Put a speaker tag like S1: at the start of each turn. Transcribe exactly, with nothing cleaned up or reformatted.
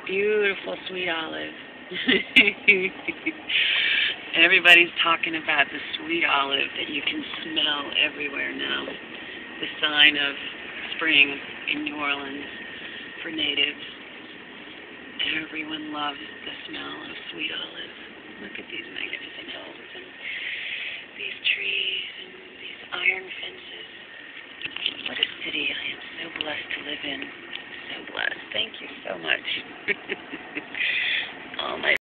S1: Beautiful sweet olive. Everybody's talking about the sweet olive that you can smell everywhere now. The sign of spring in New Orleans for natives. Everyone loves the smell of sweet olive. Look at these magnificent hills and these trees and these iron fences. What a city I am so blessed to live in. So blessed. Thank you so much. All my